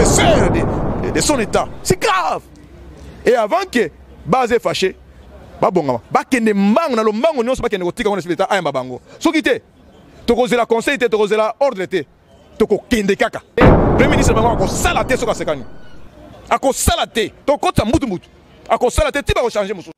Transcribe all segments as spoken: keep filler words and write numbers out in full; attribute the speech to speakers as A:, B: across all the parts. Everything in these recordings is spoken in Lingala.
A: successeur de, de son état. C'est grave. Et avant que base est fâché, ba bongama, ba kende mbang na lo mbango nyonso ba kende kotika on l'état ayamba bango. Soki te, to kozela conseil te, to kozela ordre te, to ko kende kaka. Premier ministre bango ko sala te soka sekani. Ako sala te, to kota mutu mutu. Ako sala te tiba ko changer musu.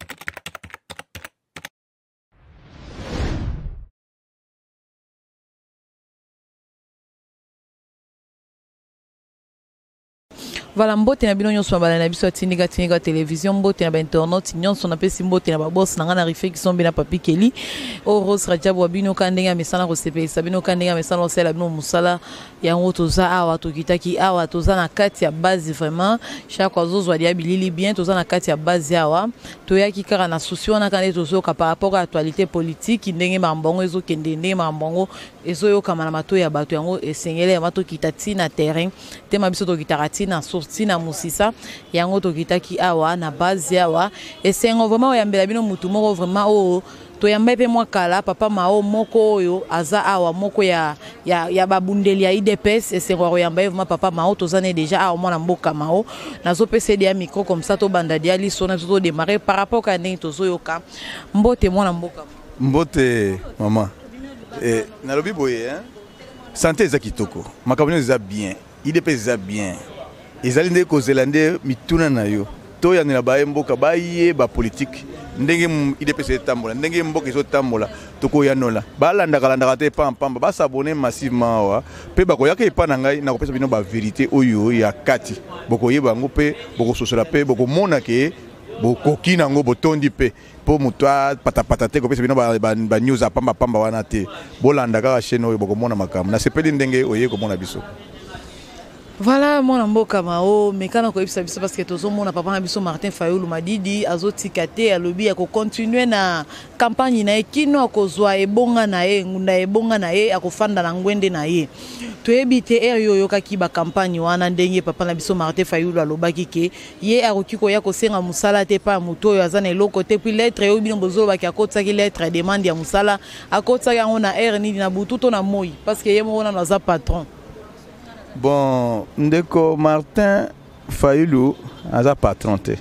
B: Voilà, mbote na bino nyonso mabala na biso atindika tindika télévision mbote na ba internet nyonso na pesi mbote na ba boss na ngana rife ki sombe na papi Kelly o Rose Rajabu wabino kandenga mesana ko sepe sabino kandenga mesana o sela bino musala ya ngoto za awa to kitaki awa to za na kati ya base vraiment chaque ozo zwa dia bilili bien to za na kati ya base awa to ya kikara na souci na kande to zo ka par rapport à actualité politique ndenge mambongo ezo kende ndenge mambongo ezo yo kama na mato ya bato yango esengele ya mato kitati na terrain tema biso to kitarati na tina musisa yango to kitaki awa na base awa esengo vraiment oyambela bino mutu moko vraiment o to yamba pe mwa kala papa mao moko oyo aza awa moko ya ya ya babundeli ya I D P S esengo oyamba vraiment papa mao to zane déjà awa mwana mboka mao nazo pese dia micro comme ça to banda dia liso na to démarrer par rapport à ndenge to zoyoka mbote mwana mboka
A: mbote maman eh na lobi boye hein santé za kitoko makabonyo za bien I D P S za bien ezali nde kozela nde mituna na yo to ya na baye mboka baye ba politique ndenge I D P S etambola ndenge mboka ezotambola toko ya nola balanda kalanda te pampamba ba s'abonner massivement wa pe ba koyaka epa na ngai na kopesa bino ba vérité oyo ya kati boko yeba ngo pe boko sosola pe boko mona ke boko kina ngo botondi pe po mutwa patapata te kopesa bino ba, ba, ba news apamba pamba wana te bolanda ka chaîne oyo boko mona makam na sepeli ndenge oye ko mona biso.
B: Voilà mon mboka mao mekana ko ibisa biso parce que tozo mona papa na biso Martin Fayulu Madidi azotikate alobi ya ko continuer na campagne na ekino akozwa ebonga na ye ngunda ebonga na ye akofanda na ngwende na ye to ebite er yoyo kaki ba campagne wana ndenge papa na biso Martin Fayulu alobaki ke ye akoki ko ya ko senga musala te pa muto yo azana eloko te puis lettre yo bino bozo ba ki akotsa ki lettre demande ya musala akotsa yango na er ni na butu to na moi parce que ye mo wana na za patron.
A: Bon, ndeko Martin Fayulu aza patron te.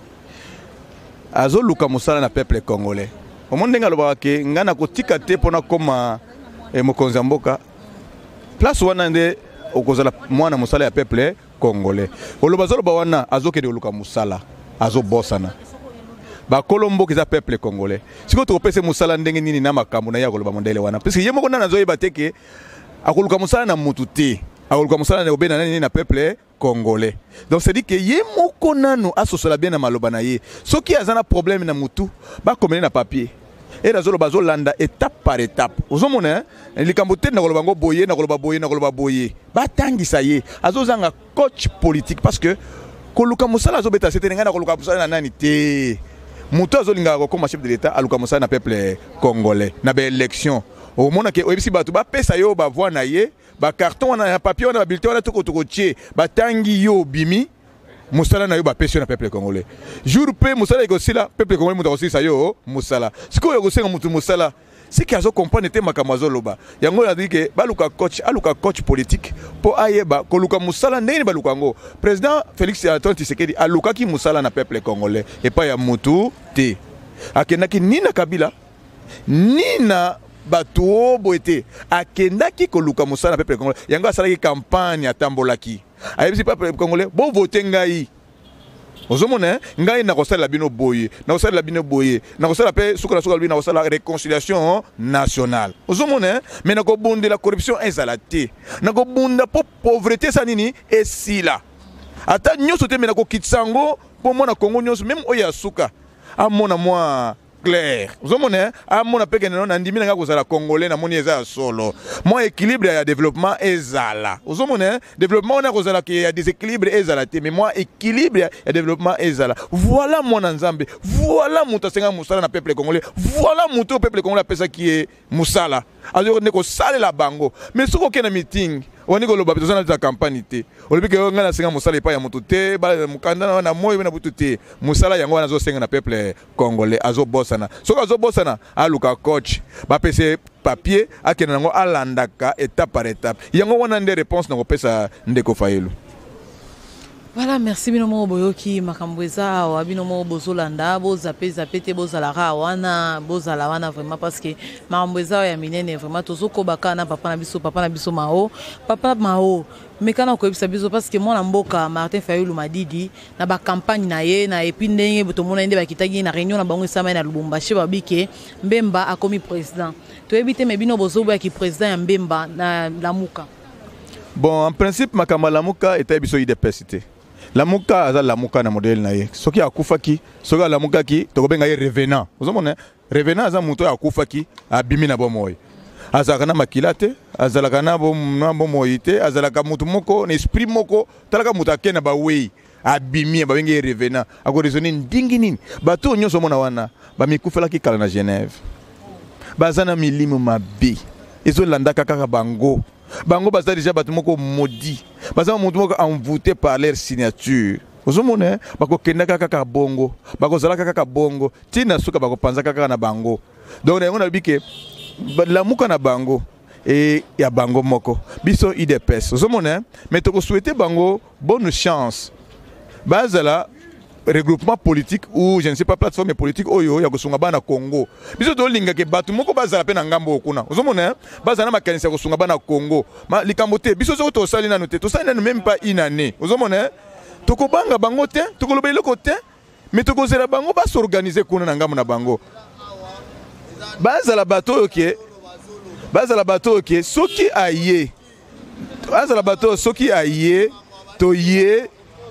A: Azo luka musala na peuple congolais. Omonde nga loba ke ngana kotika te pona koma e mokonzi mboka. Place wana nde okozala mwana musala ya peuple congolais. Oloba zo loba wana azo ke de luka musala, azo bosana. Ba kolombo kiza peuple congolais. Siko to pese musala ndenge nini na makambo na ya koloba mondele wana. Parce que yemo kona nazo yebateke akoluka musala na mutu te. Akoluka musala na obena nani na peuple congolais. Donc c'est dit que ye moko nano asosola bien na maloba na ye. Soki azana problème na mutu ba komene na papier. Et la zolo bazo landa étape par étape. Ozomona likambo te na koloba ngo boye na koloba boye na koloba boye. Ba tangisa ye. Azozanga coach politique parce que koluka musala zo beta c'était ngana koluka musala na nani te. Mutu azolinga ko comme chef de l'état aluka musala na peuple congolais. Na be élection. Au mona ke oyebisi batu ba pesa yo ba voix na ye. Ba carton na papier na bulletin na toko toko tie ba tangi yo bimi musala na yo ba pesa na peuple congolais jour pe musala iko sila peuple congolais muta osisa yo musala siko yo gosenga mutu musala c'est que azo comprendre te makamazo loba yango na dit que baluka coach aluka coach politique po ayeba ko luka musala ndeni baluka ngo président Félix Antoine Tshisekedi aluka ki musala na peuple congolais et pas ya mutu te akenaki nina Kabila nina Batuo boete akendaki koluka musala peuple congolais yango asalaki campagne atambolaki ayebisi peuple congolais bo voter ngai ozomona ngai na kosala bino boye na kosala bino boye na kosala pe suka suka bino na kosala réconciliation nationale ozomona mais na ko bonde la corruption ezalate na ko bunda po pauvreté sanini esila ata nyoso te me na ko kitsango po mona Congo nyoso même oya suka amona moi clair. Vous avez à mon appel que nous avons dit que la Congolais na moni eza solo. Moi équilibre ya développement ezala. Vous avez développement on a kozala qu'il y a des équilibres ezala mais moi équilibre ya développement ezala. Voilà mon nzambe. Voilà mon tasenga musala na peuple congolais. Voilà mon peuple congolais pesa qui est musala. Alors on est ko sale la bango. Mais ce qu'on a meeting on est ko loba besoin de la campagne te. On dit que on a senga musala pa ya mutu te, ba mukanda na moyo na butu te. Musala yango na zo senga na peuple congolais azo bossana. So azo bossana aluka coach ba pese papier akena ngo alandaka étape par étape. Yango wana nde réponse na ko pesa ndeko Fayulu.
B: Voilà, merci bino mo boyoki makambo eza wa bino mo bozolanda bozape zape te bozalaka wana bozala wana vraiment parce que makambo eza ya minene vraiment tozokobaka na papa na biso papa na biso mao papa mao mekana ko ebisa biso parce que mwana mboka Martin Fayulu Madidi na ba campagne na ye na epi ndenge botomona inde bakitaki na réunion na bango esama na Lubumbashi babike Mbemba akomi président to ebite me bino bozoboya ki président ya Mbemba na Lamuka.
A: Bon, en principe makambo Lamuka était biso idepesité. Lamuka aza Lamuka na modèle na ye. Soki akufaki, soki Lamuka ki tokobenga ye revenant. Vous comprenez? Revenant aza muto akufaki abimi na bomoy. Azalaka na makila te, azalaka na bomoy te, azalaka mutu moko na esprit moko, talaka mutu akena ba wei abimi ba bengi revenant. Ako raisonner ndingi nini. Bato nyonso mona wana, ba mikufelaki kala na Genève. Bazana milimu mabi. Ezo landaka kaka bango. Bango baza déjà bato moko maudit. Baza mutu moko envoûté par leur signature. Ozomone bako kendaka kaka bongo, bako zalaka kaka bongo. Tina suka bako panza kaka na bango. Donc on a dit que Lamuka na bango et ya bango moko. Biso idepes. Ozomone mais toko souhaiter bango bonne chance. Bazala regroupement politique ou je ne sais pas plateforme politique oyo ya kosunga bana Congo. Biso to linga ke batu moko bazala pe na ngambo okuna. Ozomona bazana makanisa kosunga bana Congo. Ma likambo te biso zo to sali na note. To sali na même pas une année. Ozomona to ko banga bango te, to ko lobelo côté, mais to ko zela bango ba s'organiser kuna na ngambo na bango. Bazala bato OK. Bazala bato OK. Soki aye. Bazala bato soki aye to ye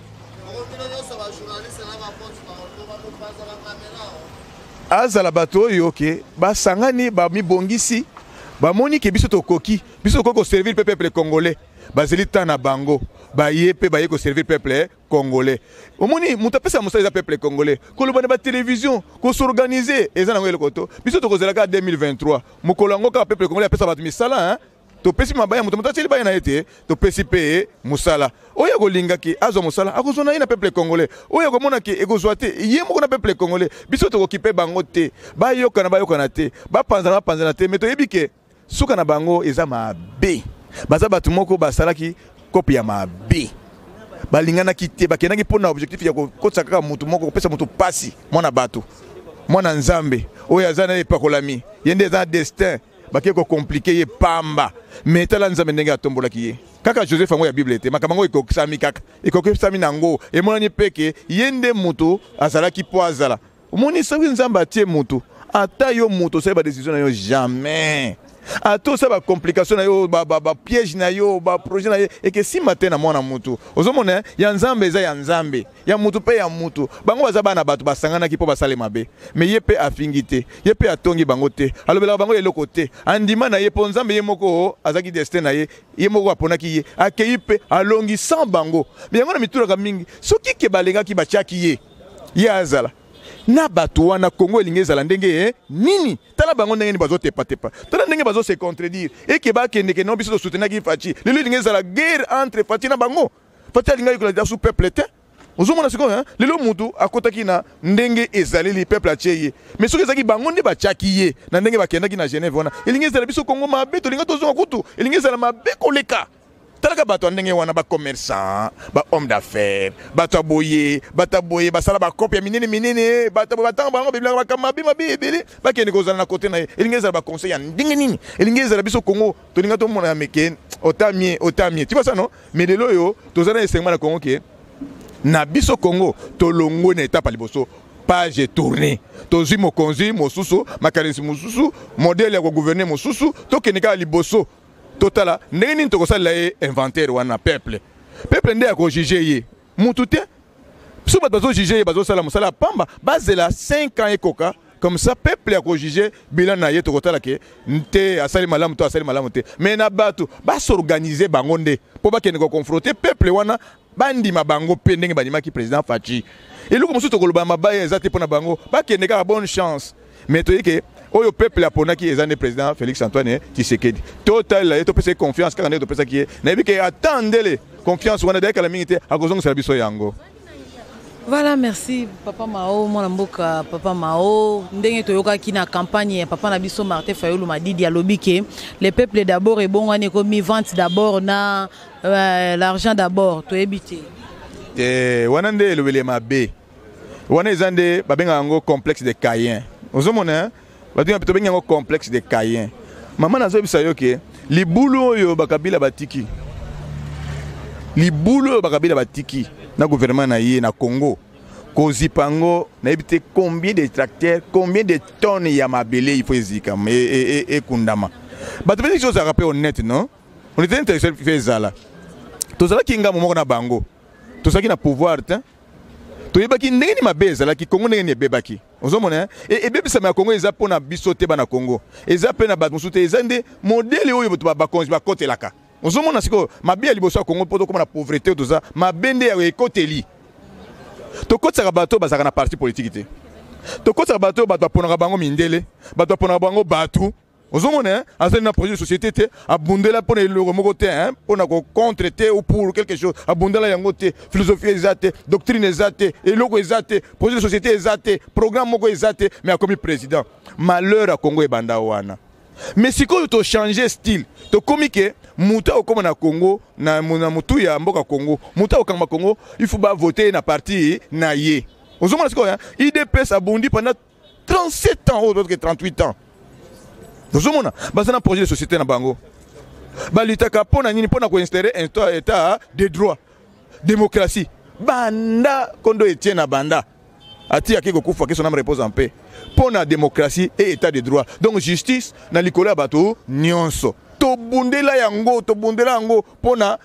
A: azala bato yo ke ba sangani ba mi bongisi ba moni ke biso to koki biso ko servir peuple congolais bazeli tana bango ba yepe ba yeko servir peuple congolais omoni muta pesa musa peuple congolais ko lobana ba télévision ko s'organiser ezana ngelo koto biso to kozela ka deux mille vingt-trois mukolango ka peuple congolais pesa ba misala hein to pesi mabaya muto mutacheli baya na ete to pesi pe musala oya kolinga ki azo musala akozona ina peuple congolais oya komona ki ekozwa te ye moko na peuple congolais biso to kokipe bango te ba yoka na ba yoka na te ba panza na panza na te meto yebike suka na bango eza mabe baza batu moko basalaki kopi ya mabe balingana ki te bakendaki pona objectif ya kokotsa kaka mutu moko kopesa mutu pasi mwana batu mwana nzambe oya zana epakolami yende za destin baki ko compliqué ye pamba mais tala nzambe ndenge atombola ki ye kaka Joseph ango ya Bible te makamango ekokisami kaka ekokisami nango emonani peke yende mutu azalaki po azala omoni soki nzambe atie mutu ata yo mutu osali ba décision na yo jamais ato sa ba complication na yo ba ba, ba piège na yo ba projet na yo et que si matin na mwana mutu ozomona ya nzambe eza ya nzambe ya mutu pe ya mutu bango baza bana bato basangana ki po basale mabe mais ye pe afingite ye pe atongi bango te alobela bango eloko te andima na ye po nzambe ye moko azaki destin na ye ye moko aponaki ye akei pe alongi sans bango mais yango na mitulaka mingi soki ke balengaki bachaki ye ye azala na bato wana Congo elingi ezala ndenge eh? Nini tala bango ndenge ni bazo tepa tepa tala ndenge bazo se contredire et que ba kende ke no biso soutenaki Fachi lelo elingi ezala guerre entre Fachi na bango Fachi alinga yokola sous peuple te ozomona siko hein lelo mutu akotaki na ndenge ezali li peuple acheye mais soki ezaki bango nde bachaki ye na ndenge bakendaki na Genève wana elingi ezala biso Congo mabe to linga tozonga kutu elingi ezala mabe koleka talaka bato ndenge wana ba commerçant ba homme d'affaires bato boye bato boye basala ba copie minene minene bato batanga bango bibla ba kamabi mabi ebele bakende kozala na côté na elingeza ba conseil ya ndenge nini elingeza biso Congo to linga to mona meken otamie otamie tu vois ça non mais lelo yo tozana esengma na Congo ke na biso Congo to longo na étape liboso page tournée tozui mokonzi mosusu makanisi mosusu modèle ya ko gouverner mosusu to kenika liboso totala ndenge nini tokosala ye inventaire wana peuple peuple nde ko juger ye mutu te so bato bazo juger ye bazo sala musala pamba bazela cinq ans ekoka comme ça peuple ko juger bilan na ye tokotala ke nte asali malamu to asali malamu te mais na bato ba s'organiser bango nde po ba kende ko confronter peuple wana bandima bango pe ndenge bandima ki président Fachi eloko mosusu tokoloba mabaya ezate pona bango ba kende ka bonne chance mais toyeke oyo peuple aponaki ezane président Félix Antoine Tshisekedi total la to pesa confiance kaka to pesa ki na bike attendele confiance wana deka la mingite akozonga sa biso yango.
B: Voilà, merci papa Mao mwana mboka papa Mao ndenge toyoka ki na campagne papa na biso Martin Fayulu Madidi alobi ke le peuple d'abord et bon ane komi vente d'abord na euh, l'argent d'abord to ebité
A: te wana nde elobeli mabe wana eza nde babenga yango complexe de Caïn ozomona batinga tobenga yango complexe de Caïn mama nazobisa yo ke libulu oyo bakabila batiki libulu oyo bakabila batiki na gouvernement na ye na Congo kozipango na ebite combien de tracteurs combien de tonnes ya mabele il faut ezika e e e kundama bato bezi chose à rappeler honnête non on était intéressé faire ça là to zala kinga momo na bango to saki na pouvoir ta to yebaki ndenge ni mabeza la ki Congo ndenge ni bebaki ozomona e bebisa ma Congo eza pona bisote ba na Congo eza pe na bato musute eza nde modèle oyo bato ba bakonzi ba kotelaka ozomona siko mabia liboso ya Congo poto comme na pauvreté to za mabende ya ekoteli to kotsaka bato bazaka na parti politique te to kotsaka bato bato baponaka bango mindele bato baponaka bango bato ozomona azali na projet de société te abundela pona eloko moko te hein pona ko contre te ou pour quelque chose abundela yango te philosophie ezate doctrine ezate eloko ezate projet de société ezate programme moko ezate mais a comme président malheur à Congo e banda wana mais sikoyo to changer style to komike muta okoma na Congo na na mutu ya mboka Congo muta okanga Congo il faut ba voter na parti na ye ozomona sikoyo hein I D P S abundi pendant trente-sept ans ou d'autres trente-huit ans ozomona bazana projet de société na bango balitaka pona nini pona ko installer un état de droit démocratie banda kondo etien na banda ati akiko kufa ke son âme repose en paix pona démocratie et état de droit donc justice na likolo ya bato nyonso to bundela yango to bundela yango pona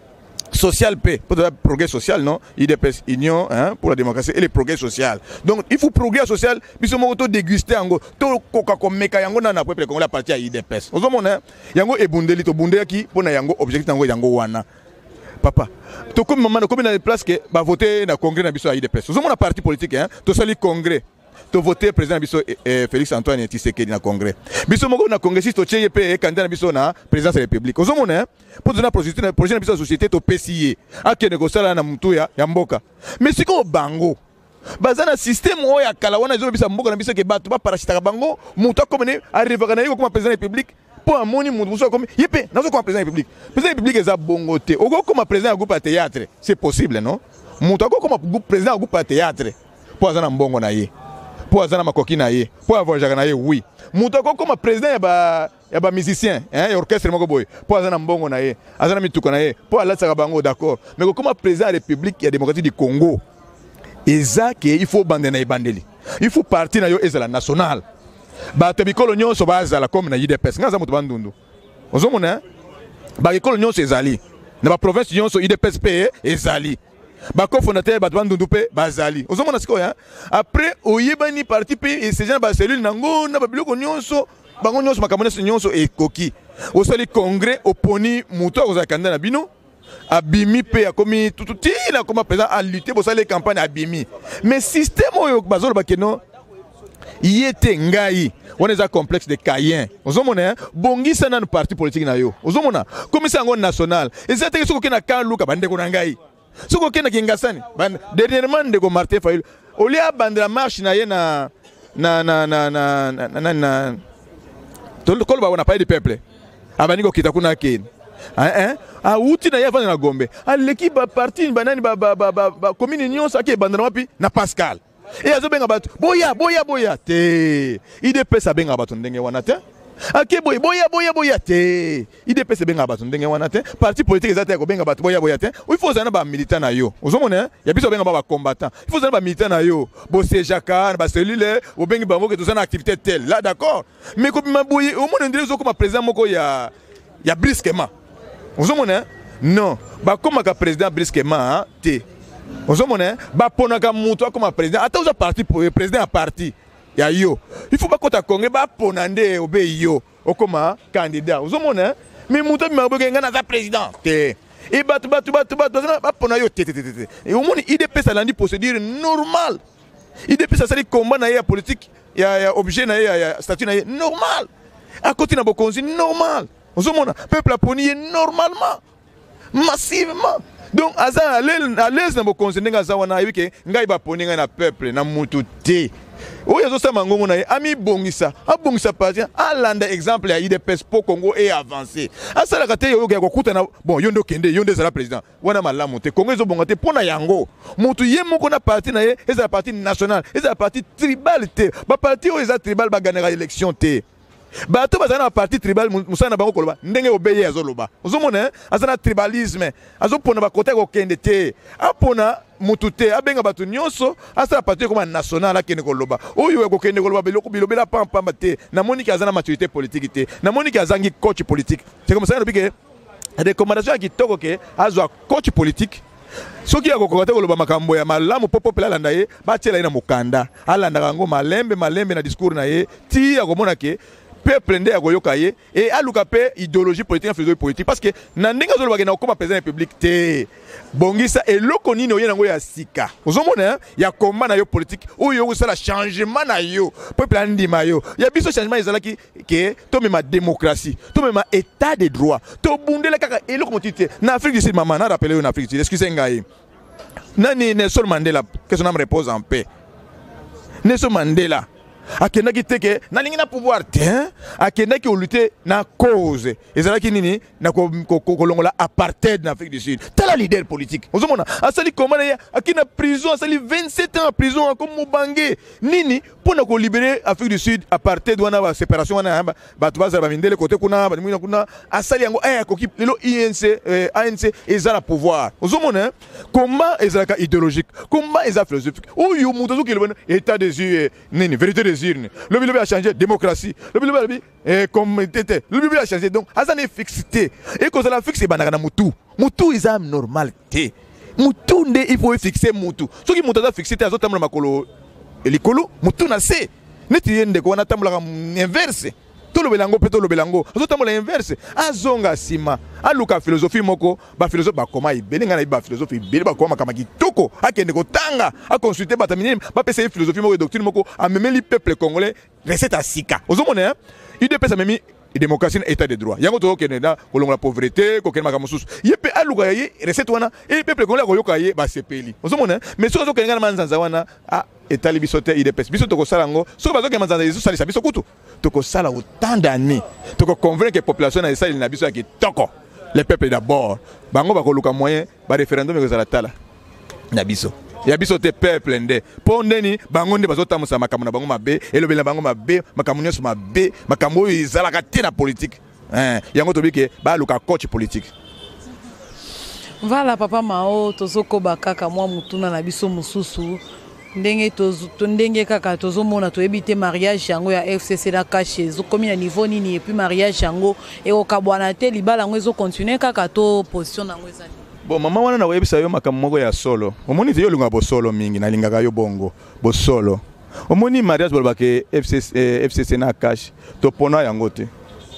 A: social paix pour le progrès social non I D P S union hein pour la démocratie et le progrès social donc il faut progrès social biso moko to déguster yango to koka ko meka yango na na peuple congolais la partie ya I D P S ozomona yango ebundeli to bundela ki pona yango objectif yango yango wana papa to comme maman comme na place que ba voter na congrès na biso ya I D P S ozomona parti politique hein to sali congrès to voter président biso Félix Antoine Tshisekedi na congrès biso moko na congrès si to tcheye pe candidat na biso na présidence de la République ozomona pour donner projet na projet na biso société to P C I akene ko sala na mutu ya mboka mais siko bango bazana système oyo ya kala wana ezo bisa mboka na biso ke bato ba parachitaka bango mutu akomene arrivaka na yiko comme président de la République pour amoni mutu muso comme yepe nazo comme président de la République président de la République eza bongo te oko comme président groupe à théâtre c'est possible non mutu ako comme président groupe à théâtre pour azana mbongo na ye pour azana makoki na ye pour avoir jaka na ye oui mutu ako comme président ya ba ya ba musicien hein orchestre moko boy pour azana mbongo na ye azana mituko na ye pour alatsa bango d'accord mais comme président de la République ya démocratie du Congo eza ke il faut bande na ibandeli il faut parti na yo ezala national bato bikolo nyonso bazala comme na I D P S ngaza mutu bandundu ozomona ba bikolo nyonso ezali na ba province nyonso I D P S pe ezali ba cofondateur bato bandundu pe bazali ozomona siko ya après oyebani parti pe et ces gens ba cellule nango na ba biloko nyonso bango nyonso makambo nyonso ekoki osali congrès oponi mutu akozala candidat na bino abimi pe akomi tututi na koma président à lutter pour ça les campagnes abimi mais système oyo bazolo bakeno yete ngai on est un complexe de Caïn ozomona bongisa na parti politique na yo ozomona commission ngo national ezate soko kena kan luka bande ko ngai soko kena kingasani dernièrement ndeko Martin Fayulu olia bandela marche na ye na na na na na na na to ko ba on a pas de peuple abani ko kita kuna ken hein a uti na yava na Gombe a l'équipe ba parti banani ba ba ba commune union sa ke bandela wapi na Pascal et azo benga batu boya boya boya te I D P S benga batu ndenge wana te ake boya boya boya boya te I D P S benga batu ndenge wana te parti politique ezate ko benga batu boya boya te il faut zana ba militant na yo ozomona ya biso benga ba combattant il faut zana ba militant na yo bo sejaka ba cellule o bengi bango ke tozana activité telle là d'accord mais ko ma boye au monde ndire zo comme président moko ya ya brusquement ozomona non ba comme ka président brusquement te ozomona ba ponaka mutu comme président ata uza parti pour président à parti ya yo il faut pas kota Congo ba ponande obe yo okoma candidat ozomona mais mutu mi maboke ngana za président te et batu batu batu batu ba pona yo te te te et au monde I D P S landi procédure normale I D P S ça c'est combat na ya politique ya ya objet na ya statut na normal à côté na bokonzi normal ozomona peuple a poni normalement massivement donc aza à l'aise na bokonzi ndenga za wana yike ngai ba poni ngai na peuple na mutu te oyo azosala ngongo na ye amibongisa abongisa parti alanda exemple ya I D P S po Congo e avancé asalaka te oyo ya kokutana bon yo nde okende yo nde ezala président wana malamu te Congo ezobonga te mpo na yango motu ye moko na parti na ye ezala parti national ezala parti tribal te baparti oyo eza tribal baganaka élection te bato bazana na parti tribal musana bango koloba ndenge obeye azoloba ozomona azana tribalisme azopona bakota kokende te apona mutu te abenga bato nyonso asala parti comme national akende koloba oyo ekokende koloba biloko bilobela pampamba te namoni ki azana maturité politique te namoni ki azangi coach politique c'est comme ça que recommandation ya kitoko ke azwa coach politique soki akokoka te koloba makambo ya malamu po popela alanda ye batiela ye na mokanda alandaka yango malembe malembe na discours na ye ti akomona ke peuple nde akoyoka ye et aluka pe idéologie politique na philosophie politique parce que na ndenge azolobaka na okoma président république te bongisa eloko nini oye nango ya sika ozomona ya komba na yo politique oyo osala changement na yo peuple andima yo ya biso changement ezalaki ke tomema démocratie tomema état de droit tobundela kaka eloko motite na Afrique du Sud mama na rappelé yo na Afrique du Sud excusez ngai nani Nelson Mandela que son âme repose en paix Nelson Mandela akendaki teke nalingi na pouvoir te akendaki lutter na cause ezalaki nini na kolongola apartheid na Afrique du Sud tala leader politique ozomona asali komana ya akina prison asali vingt-sept ans en prison comme Mubange nini pona ko libérer Afrique du Sud apartheid wana ba séparation wana bato bazala ba mindele côté kuna ba kuna asali yango eh koki lelo I N C A N C ezala pouvoir ozomona comment ezalaka idéologique comment ezala philosophique oyo muto zo kilobana état des yeux nini vérité des le Bible a changé, démocratie. Le Bible a changé, comme était. Le Bible a changé, donc, Azan est fixé. Et quand la fixe, c'est Moutou. Moutou, ils ont normalité. Moutou, il faut fixer Moutou. Ce qui m'a fixé, c'est Azot Tamla Makolo. Et l'Ikolo, Moutou n'a c'est. N'est-ce pas qu'on a Tamla inverse. Tout le belango, peut le belango. Azot Tamla inverse. Azonga Sima. Aluka philosophie moko, ba philosophie ba koma ibelinga na ba philosophie ibeli ba koma kama kitoko, akende ko tanga, a consulter ba tamini, ba pese philosophie moko doctrine moko, a memé le peuple congolais recette à sika. Ozomona, il dépêche a memé démocratie état de droit. Yango to Canada, kolonga la pauvreté, ko kenma kamususu. Yepe aluka ye recette wana, et peuple congolais ko yoka ye ba sepeli. Ozomona, mais so zo kenga manzanza wana a etali bisote I D P S. Biso to ko salango, so ba zo kenga manzanza yesu salisa biso kutu. To ko sala autant d'années. To ko convaincre que population na ça il na biso ya kitoko. Les peuples d'abord, bango ba koluka moyen, ba référendum ezala tala. Na biso. Ya biso te peuple ndé. Pondeni bango nde bazota musa makambo na bango mabe, elobela bango mabe, makambo nyonso mabe, makambo ezala ka te na politique. Hein, yango to bike ba luka coach politique.
B: Voilà papa Mao tozoko bakaka mwa mutuna na biso mususu. Ndenge tozo ndenge kaka tozomona toyebite mariage yango ya F C C na cache zo komi na niveau nini et puis mariage yango et okabwana te libala ngo zo continuer kaka to position nango ezali
A: bon mama wana na webisa yo makambo moko ya solo omoni te yo lunga bo solo mingi na lingaka yo bongo bo solo omoni mariage bolbake F C C eh, F C C na cache to pona yango te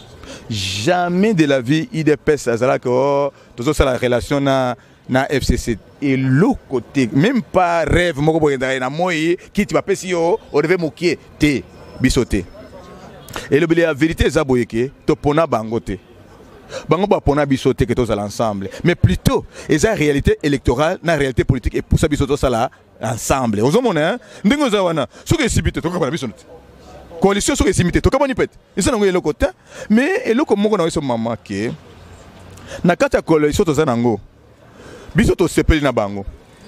A: jamais de la vie I D P S azala ko tozo sala relation na na F C C et l'autre côté même pas rêve moko boye na moi qui tu vas pesi yo on devait moquer te bisoté et le la vérité est aboye ke to pona bangote bango ba pona bisoté que tous ensemble mais plutôt et la réalité électorale na réalité politique et pour ça bisoto ça là ensemble ozomona ndingo za wana soki sibite to ka ba bisoté coalition soki sibite to ka boni pete isa nango eloko te mais eloko moko na weso mama ke na kata coalition to za nango biso to sepeli na bango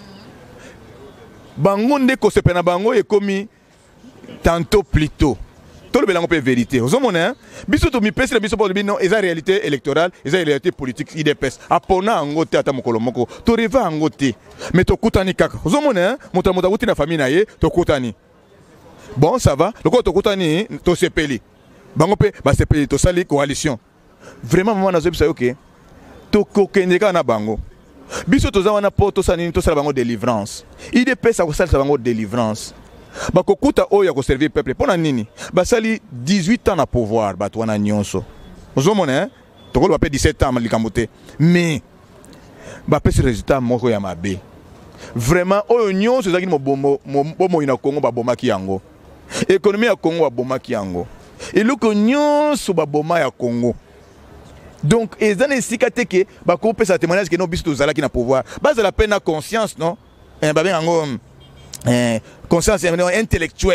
A: bango nde ko sepeli na bango e komi tantôt plutôt to le belango pe vérité ozomona biso to mi pesi na biso po bino eza réalité électorale eza réalité politique I D P S apona ngo te ata mokolo moko to reva ngo te mais to kutani kaka ozomona moto moto wuti na famille na ye to kutani bon ça va loko to kutani to sepeli bango pe ba sepeli to sali coalition vraiment maman na zo bisa yoke to kokende ka na bango biso toza wana po to sanini to sala bango délivrance I D P S ko sala bango délivrance bako kuta oyo ko servir peuple pona nini basali dix-huit ans na pouvoir bato wana nyonso ozomona hein to ko ba pe dix-sept ans likambote mais ba pe ce résultat moko ya mabe vraiment oyo nyonso zaki mo bombo mo ina Congo ba bomaki yango économie ya Congo ba bomaki yango eloko nyonso ba boma ya Congo. Donc, ils ont ici que bah couper sa témoignage que nous bisous zala qui na pouvoir. Base la peine à conscience non. Eh bah bien en conscience intellectuelle.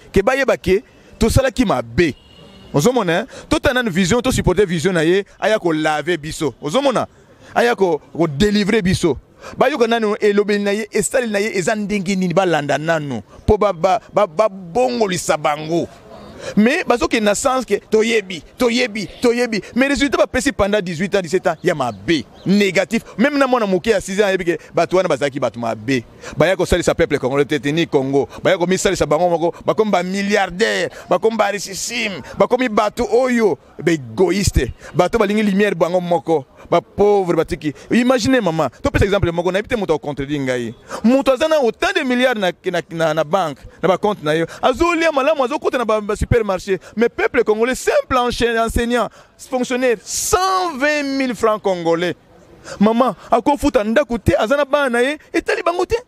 A: ke bayeba ke tosalaki mabe. Ozomona totana une vision to supporter vision na ye aya ko laver biso. Ozomona aya ko ko délivrer biso. Bayoka nanu elobeli na ye estali na ye eza ndenge nini balanda nanu po ba ba ba bongolisa bango. Mais parce que na sens que toyebi toyebi toyebi mais résultat ba pesi pendant dix-huit ans dix-sept ans ya mabe négatif même na mona moké à six ans yebi ke batu wana bazaki batu mabe baya ko sali sa peuple congolais teteni Congo baya ko misali sa bango moko ba comme ba milliardaire ba comme ba richissime ba comme batu oyo be égoïste batu balingi lumière bango moko ba pauvre batiki. Imaginez maman to par exemple moko na ebite moto contredire ngai moto azana autant de milliards na na na banque na ba compte na yo azolia malamu azokota na ba supermarché mais peuple congolais simple enseignant fonctionnaire cent vingt mille francs congolais maman akofuta ndako te azana bana ye etali bango te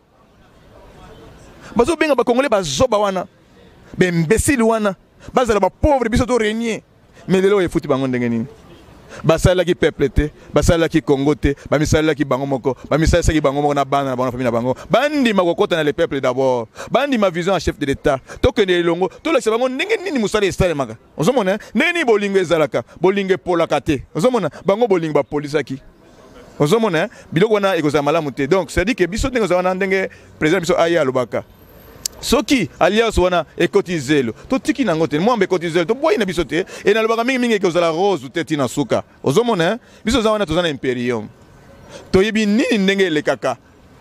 A: bazo benga ba congolais bazoba wana be imbécile wana bazala ba pauvre biso to régner mais lelo efuti bango ndenge nini basala ki peuple te basala ki Congo te ba misala ki bango moko ba misala ki bango moko na bana na bango famille na bango bandi makokota na le peuple d'abord bandi ma vision en chef de l'état to que ne longo to la bango ndenge nini musala estale maka ozomona ndenge ni bolingo ezalaka bolingo polaka te ozomona bango bolingo ba police aki ozomona biloko wana ekozala malamu te donc c'est dit que biso ndenge ozana ndenge président biso aya lobaka soki alliance wana ekotizelo to tiki nango te moi mbe ekotizelo to boyina biso te et na lobaka mingi mingi ekozala rose te tina suka ozomona biso za wana tozana imperium to yebi nini ndenge lekaka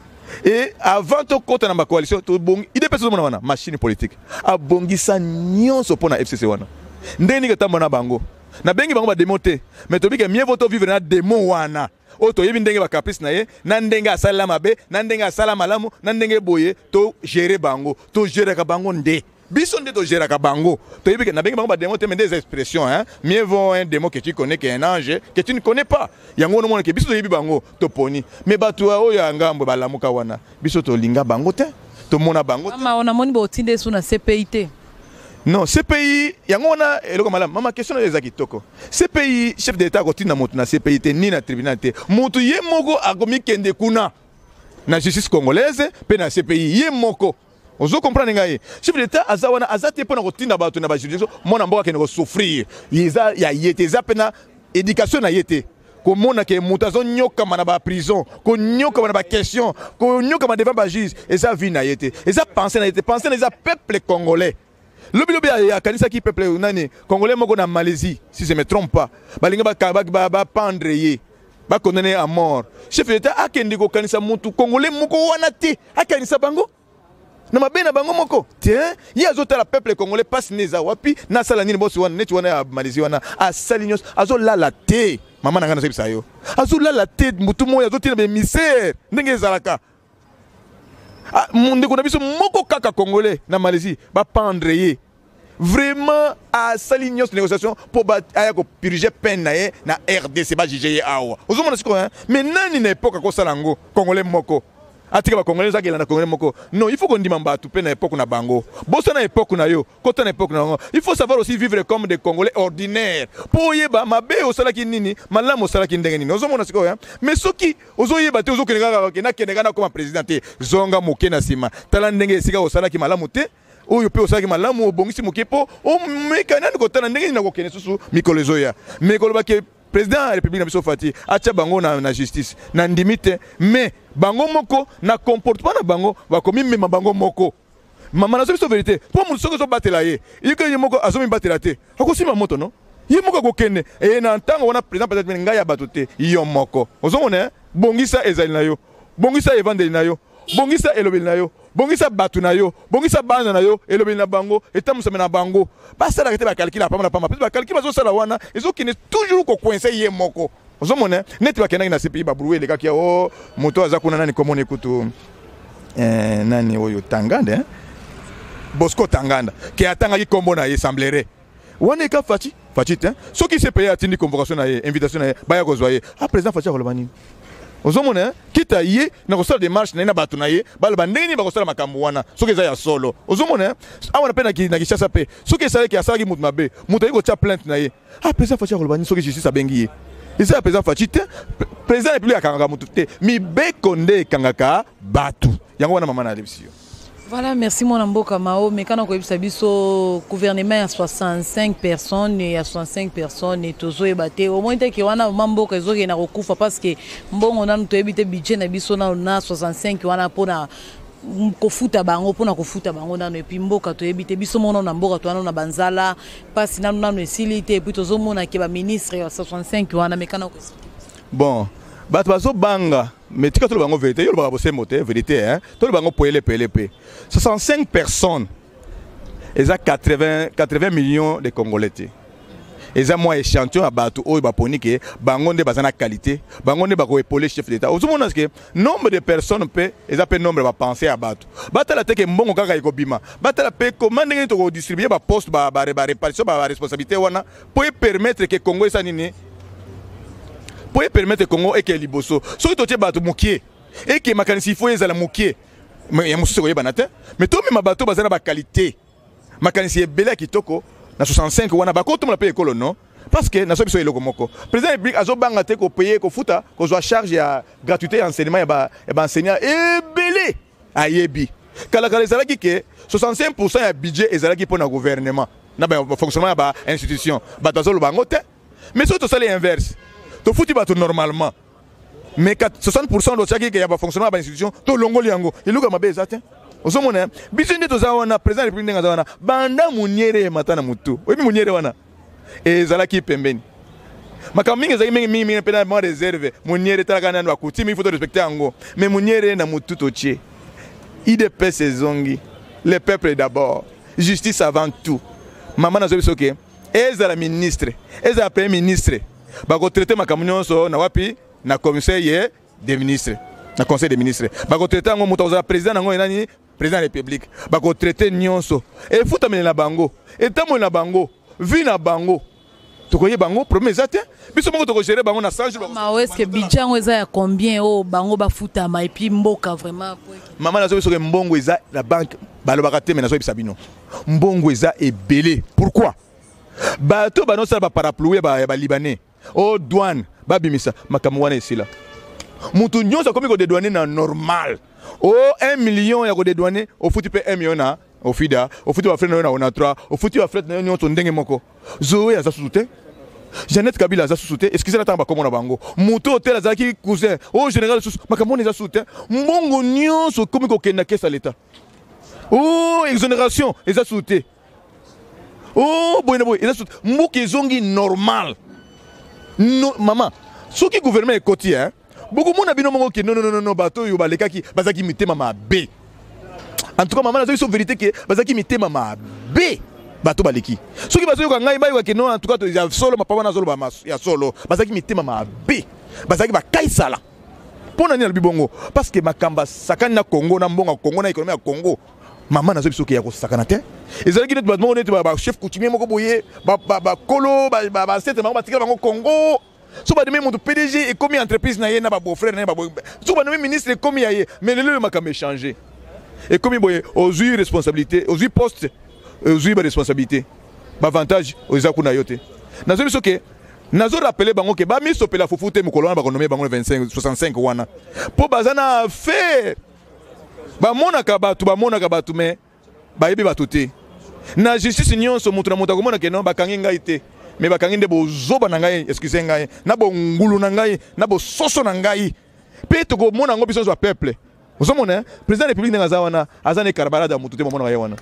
A: et avant to kota na ba coalition to bongi ide peso mona wana machine politique abongisa nyonso pona F C C wana ndeni ka tamba na bango na bengi bango ba démonter mais to bika mieux vaut vivre na démon wana oto yebi ndenge ba caprice na ye na ndenge asala mabe na ndenge asala malamu na ndenge boye to gérer bango to gérer ka bango nde biso nde to gérer ka bango to yebi ke na bengi bango ba démonter mais des expressions hein mieux vaut un démon que tu connais qu'un ange que tu ne connais pas yango no mona ke biso to yebi bango to poni mais batu oyo ya ngambo ba lamuka wana biso to linga bango te to mona bango
B: mama ona moni bo tinde suna C P I te.
A: Non, ce pays, il y a une maman question de Zakitoko. Ce pays, chef d'État, quand il n'a pas ce pays, ni na tribunal, Moutou Yemoko a commis Kende Kuna. Na justice congolaise, pe na ce pays, Yemoko. On se comprend, chef d'État, Azawana, Azate, pour nous na batu na ba juridiction, mon amboka qui nous souffrir. Il y a yété, zapena, éducation na yété. Ko mona ke mutazo nyoka mana ba prison, ko nyoka mana ba question, ko nyoka mana devant ba juge, et ça vie na yété. Et ça penser na yété, penser na ça peuple congolais. Lobi lobi ya kanisa ki peuple nani congolais moko na Malaisie si je me trompe pas balinga ba ba ba pendre ye ba condamné à mort chef d'état akende ko kanisa mutu congolais moko wana te akanisa bango na mabena bango moko tiens ya azota la peuple congolais passe neza wapi na sala nini bosi wana neti wana ya Malaisie wana asali nyos azola la te mama na ngana sebisa yo azola la te mutu moya azotina be misère ndenge ezalaka. Ah, mon déconnabiso moko kaka congolais na Malaisie ba pendre ye vraiment à salignos négociation pour ba aya ko purger peine na ye na R D C ba juger awa ozomona siko hein mais nani na époque ko salango congolais moko atika ba congolais zakela na congolais moko non il faut qu'on dise mamba tout pe na époque na bango bossa na époque na yo kota na époque na il faut savoir aussi vivre comme des congolais ordinaires pour yeba mabe osalaki nini malamu osalaki ndenge nini ozomona siko hein mais soki ozoyeba te ozokenga na kenega na comme président te zonga moke na sima tala ndenge sika osalaki malamu te oyo pe osalaki malamu obongisi moke po o mekana ko tala ndenge na ko kene susu mikolo zoya mais koloba ke président de la République na biso fati acha bango na, na justice na ndimite mais bango moko na comportement na bango ba komi mema bango moko mama na biso vérité pour mon soko so batela ye yike ye moko azomi batela te akosima moto no ye moko ko kene e na ntango wana président peut-être ngai ya batote yo moko ozomona bongisa ezali na yo bongisa evandeli na yo bongisa elobeli na yo bongisa batu na yo bongisa bana na yo elobeli na bango etamusame na bango basala kete ba calcul pamba na pamba ba calcul bazo sala wana ezokine toujours ko coincer ye moko ozomona neti ba kenanga na C P I ba brouiller le kaki o moto aza kuna nani komone kutu eh nani oyo Tanganda hein Bosco Tanganda ki atanga ki kombo na ye semblerait wana ka fati fati hein so ki C P I atindi convocation na ye invitation na ye ba ya kozwaye ah président fati kolobani ozomona kita ye na kosala démarche na ina batu na ye baloba ndenge ba kosala makambo wana soki eza ya solo ozomona awana pe na ki na kishasa pe soki esala ki asala ki mutu mabe mutu ayiko tia plainte na ye ah président fachi akoloba ni soki justice abengi ye eza président fachi te président république akangaka mutu te mi bekonde ekangaka batu yango wana mama na alebisi yo
B: Voilà, merci mon amboka Mao. Mais quand on a le gouvernement à soixante-cinq personnes et à soixante-cinq personnes et tout ça est battu. Au moins, il y a un mambo qui est en recours parce que bon, on a un budget na biso na soixante-cinq qui wana pona kofuta bango pona kofuta bango na et puis mboka to ebite biso mona na mboka to na banzala parce na na esilité et puis to zo mona ke ba ministre ya soixante-cinq wana mais kana ko
A: bon bat bazo banga mais tika to bango vérité yo ba bosé moté vérité hein to bango poele pele pe soixante-cinq personnes et ça quatre-vingts quatre-vingts millions de Congolais. Et ça moi échantillon à bateau ou baponique bango de bazana qualité bango de bako épauler chef d'état au monde que nombre de personnes peut et ça peut nombre va penser à bateau bateau la teke mbongo kaka iko bima bateau la peut commander ni to distribuer ba poste ba ba répartition ba responsabilité wana pour permettre que Congo ça nini pour permettre Congo et que liboso so to tie bateau mokié et que makanisi faut ezala mokié mais ya mususu ko yebanate mais to même bateau bazana ba qualité makanisi ebele kitoko na soixante-cinq wana ba ko to la paye école non parce que na so biso eloko moko président république azo banga te ko payer ko futa ko zo charge ya gratuité enseignement ya ba ya ba enseignant ebele ayebi kala kala ezalaki ke soixante-cinq pour cent ya budget ezalaki pour na gouvernement na ba fonctionnement ya ba institution ba tazo lo bango te mais so to sala inverse to futi ba to normalement mais soixante pour cent do chaki ke ya ba fonctionnement ya ba institution to longoli yango iluka mabe ezate osomona biso nde toza wana président république ndenga wana banda muniere matana mutu oyebi muniere wana ezalaki pembeni makambo mingi ezalaki mingi mingi mingi pena mo réserve muniere talaka nando akutimi il faut respecter yango mais muniere na mutu totie I D P S ezongi le peuple d'abord justice avant tout mama nazo biso ke ezala ministre ezala premier ministre bako traiter makambo nyonso na wapi na commissaire des ministres na conseil des ministres bako traiter ngo mutu ozala président nango nani président de la République bako traiter nyonso et futa mena na bango et tamo na bango vi na bango tokoye bango problème ezate biso moko toko gérer bango na cent jours
B: ma est-ce que budget ngo eza ya combien o bango ba futa ma et puis mboka vraiment
A: maman nazo biso ke mbongo eza la banque balobaka te mais nazo bisa bino mbongo eza ebele pourquoi bato bano sala ba parapluie ba ba libanais o douane ba bimisa makambo wana esila mutu nyonso komi ko dédouaner na normal oh un million ya ko dédouaner au foutu pe un million na au fida au foutu va frère na on a trois au foutu va frère na nyonso ndenge moko zoé za soute Jeannette Kabila za soute excusez la tamba comme na bango mutu hotel azaki cousin oh général sous makamoni za soute mbongo nyonso komi ko kenda kesa l'état oh exonération za soute oh boyna boy za soute mboki zongi normal no maman ce qui gouvernement est côté hein beaucoup monde a bien mongo que non non non non bateau yo balekaki bazaki mitema mabe en tout cas maman nazo so vérité que bazaki mitema mabe bateau baleki soki bazo yo ngai bayo que non en tout cas ya solo ma papa nazo ba ya solo bazaki mitema mabe bazaki ba kaisala pona ni albibongo parce que makamba sakani na Congo na mbonga Congo na économie ya Congo maman nazo biso ke ya ko sakana te ezalaki net batmo net ba chef coutumier moko boye ba ba kolo ba ba sete mako batika bango Congo so ba demain mon P D G et comme entreprise na yena ba beau-frère na ba so ba ministre comme yaye mais le makam échanger et comme boye aux responsabilités aux postes aux responsabilités ba avantage aux akuna yote nazo biso ke nazo rappeler bango ke ba mi sopela fufute mukolo na ba nommer bango vingt-cinq soixante-cinq wana po bazana fait ba mona ka batu ba mona ka batu mais ba yebi batuté na justice nyonso mutu na mutu ko mona ke non ba kangi ngai te mais bakangi nde bozoba na ngai excusez ngai na bo ngulu na ngai na bo soso na ngai pe to ko mona ngo biso zo peuple ozomona président de la république ngaza wana azane karbarada mutu te mona ngai wana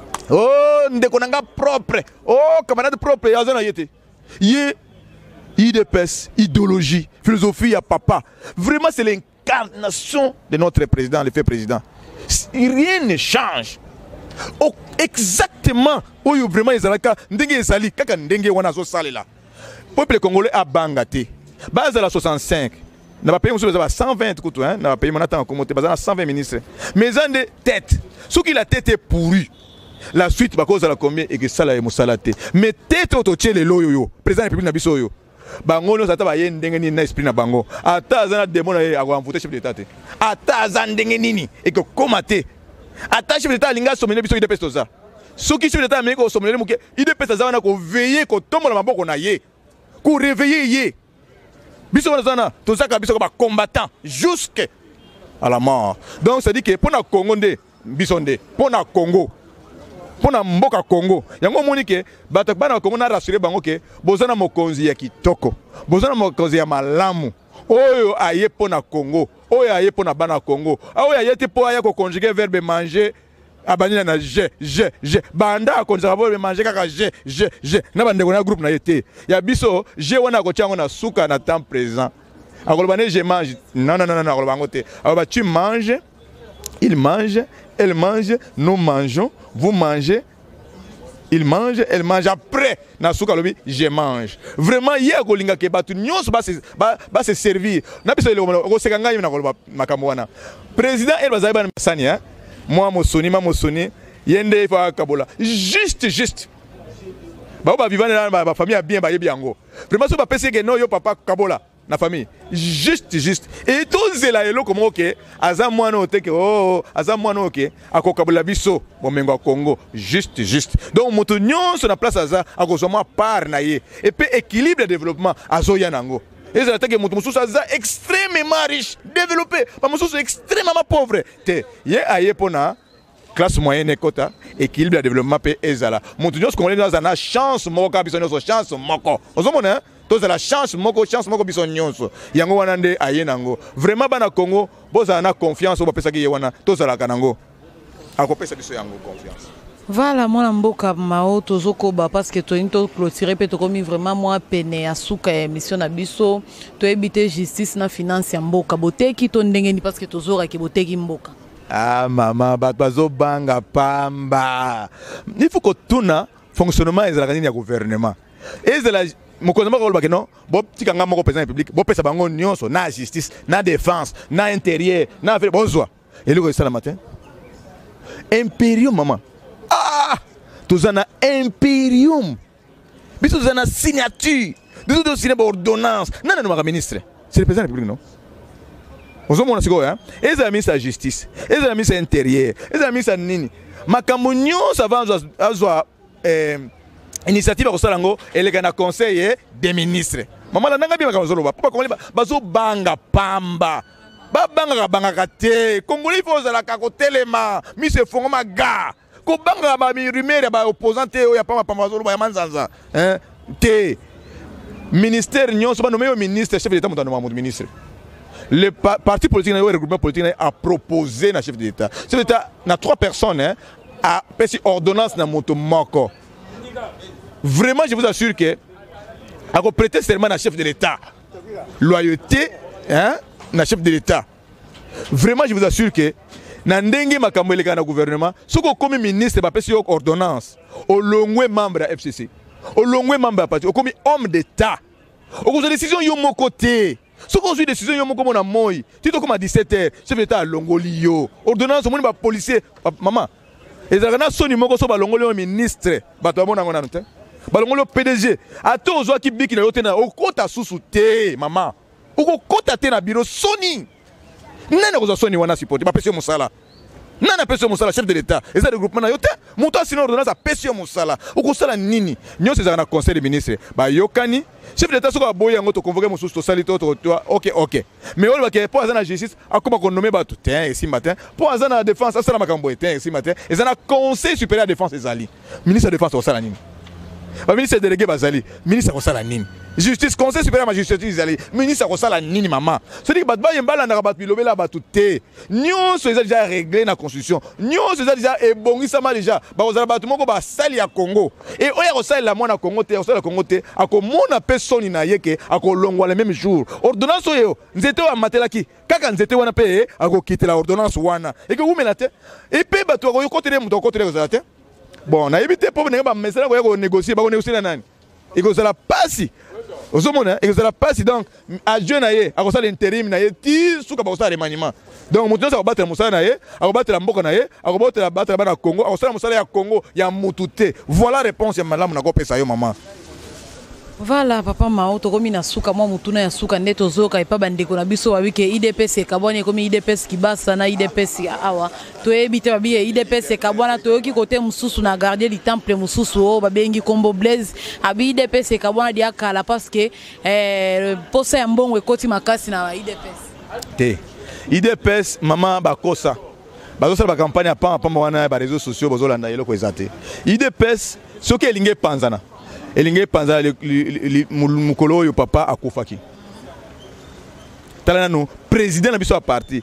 A: oh ndeko nanga propre oh camarade propre azana yete ye I D P S idéologie philosophie ya papa vraiment c'est l'incarnation de notre président le fait président rien ne change. Oh, exactement où vraiment ils alaka ndenge ezali kaka ndenge wana zo salela peuple congolais a bangate base à la soixante-cinq na ba pays musu ba cent vingt kutu hein na ba pays monata comme te bazana cent vingt ministres mais en de tête ce qui la tête est pourrie la suite ba cause la combien et que ça la musalate mais tête auto tchele loyo yo président république na biso yo bango no sata ba ye ndenge ni na esprit na bango ata azana démon na ko envoûter chef d'état te ata azana ndenge nini et que komate attache de l'État linga sommeler biso I D P S toza soki chef d'État ameko sommeler muke I D P S azana ko veiller ko tombola maboko na ye ko réveiller ye biso bazana toza ka biso ko ba combattant jusque à la mort donc ça dit que pour na Congo ndé bisonde pona Congo pona mboka Congo yango moni ke bato bana Congo na rassurer bango ke bozana mokonzi ya kitoko bozana mokonzi ya malamu oyo aye pona Congo oyo aye pona bana Congo oyo aye te po aya ko conjuguer verbe manger abanina na je je je banda ko nzaka verbe manger kaka je je je na bande ko na groupe na yete ya biso je wana ko tiango na suka na temps présent akoloba ne je mange non non non non akoloba ngote aba tu manges il mange elle mange nous mangeons vous mangez il mange elle mange après na suka lobi je mange vraiment hier ko linga ke batu nyonso ba se ba se servir na biso le ko seka ngai na koloba makambo wana président el bazali ba sani hein moi mosoni ma mosoni yende fa kabola juste juste ba ba vivana na ba famille bien ba yebi yango vraiment so ba pese ke no yo papa kabola na famille juste juste et tous la elo comme OK aza mwana oteke oh aza mwana OK akokabula biso bomengo Congo juste juste donc moto nyonso na place aza akozoma part na ye et puis équilibre de développement azoya nango et ça que moto mususu aza extrêmement riche développé ba mususu extrêmement pauvre te ye aye pona classe moyenne kota équilibre de développement pe ezala moto nyonso congolais dans na chance moko ka biso nyonso chance moko ozomona tous la chance moko chance moko biso nyonso yango wana nde aye nango vraiment bana Congo boza na confiance bapesa ki wana tous la kanango akopesa biso yango confiance.
B: Voilà mwana mboka mao tozokoba parce que toini to clôturer pe to komi vraiment moi pene ya suka ya émission na biso to ebite justice na finance ya mboka boteki to ndengeni parce que tozora ki boteki mboka.
A: Ah mama bazo banga pamba il faut que tuna fonctionnement ezala kanini ya gouvernement ezala mokonzi moko loba ke non bo tikanga moko président république bo pesa bango nyonso na justice na défense na intérieur na affaire bonsoir et le ça le matin imperium maman ah tozana imperium biso tozana signature biso tozana signer ordonnance nana no ministre c'est le président république non ozo mona siko hein et ça ministre de justice et ça ministre intérieur et ça ministre nini makambo nyonso avant azwa euh initiative à Kosalango et le Ghana conseil des ministres. Maman la nanga bien makamazolo papa congolais bazo banga pamba. Ba banga banga kate. Congolais faut la kakotelema, mi se fongo maga. Ko banga ba mi rumeur ba opposant te o ya pamba pambazolo ba manzanza. Hein? Te ministère nyonso ba nommé au ministre chef d'état monta nommé ministre. Le parti politique le regroupement politique a proposé na chef d'état. Chef d'état na trois personnes hein a pesi ordonnance na moto moko. Vraiment, je vous assure que à prêter serment à chef de l'État, loyauté, hein, na chef de l'État. Vraiment, je vous assure que Nandenge makambo eleka na gouvernement, ce qu'on comme ministre va passer ordonnance, au longwe membre de F C C, au longwe membre de parti, au comme homme d'État, au cause de décision yo mon côté. Ce qu'on suit décision yo mon comme on a moi, tu comme à dix-sept heures, chef d'État à Longoli yo, ordonnance au monde ba policier, maman. Et ça na soni moko so ba Longoli ministre, ba to mona ngona nte. Balongolo P D G ato ozwa ki biki na yote na okota susu te mama okota te na bureau soni nana kozwa soni wana supporter ba pesi musala nana pesi musala chef de l'état et ça regroupement na yote muto sino ordonnance a pesi musala okosala nini nyonso za na conseil des ministres ba yokani chef de l'état soko boya ngoto convoquer mususu to sali to to OK OK mais on va que pour azana justice akoma ko nommer ba tout et si matin pour azana défense asala makambo et si matin et ça na conseil supérieur de défense ezali ministre de défense osala nini. Le ministre délégué Bazali, ministre Kosala Nini. Justice, conseil supérieur de la justice Bazali, ministre Kosala Nini maman. C'est-à-dire que Badba Yembala n'a pas pu lever la batouté. Nous sommes déjà réglés dans la constitution. Nous sommes déjà ébongis sama déjà. Bazala Batumoko ba sali à Congo. Et oya Kosala la moine à Congo te, Kosala Congo te, à Komona personne na yeke, à Kolongwa le même jour. Ordonnance yo, nous étions à Matelaki. Kaka nous étions à payer, à quitter la ordonnance wana. Et que vous menate. Et puis Batu a côté de mon côté de bon, na évité pour venir mais ça va négocier, va négocier la nani. Et que ça la passe. Au moment et que ça la passe donc à Dieu naie, à cause de l'intérim naie, ti souka ba cause de remaniement. Donc maintenant ça va battre Moussa naie, à battre la Mboka naie, à battre la battre la Congo, à cause de Moussa ya Congo, ya Mutute. Voilà réponse ya madame na ko pesa yo maman.
B: Voilà papa mao to komi na suka mwa mutuna ya suka ndeto zoka epa bandeko na biso wa wike I D P S kabwane komi I D P S kibasa na I D P S awa to ebite babi I D P S kabwana to yoki kote mususu na garder du temple mususu o babengi kombo blaze abi I D P S kabwana dia kala parce que eh posa ya mbongo ekoti makasi na I D P S
A: te I D P S mama bakosa bazo sala ba campagne pa pa wana ba réseaux sociaux bazo landa yelo ko ezate I D P S soki elinge panzana elinge panzana mukolo yo papa akufaki talana no président na biso a parti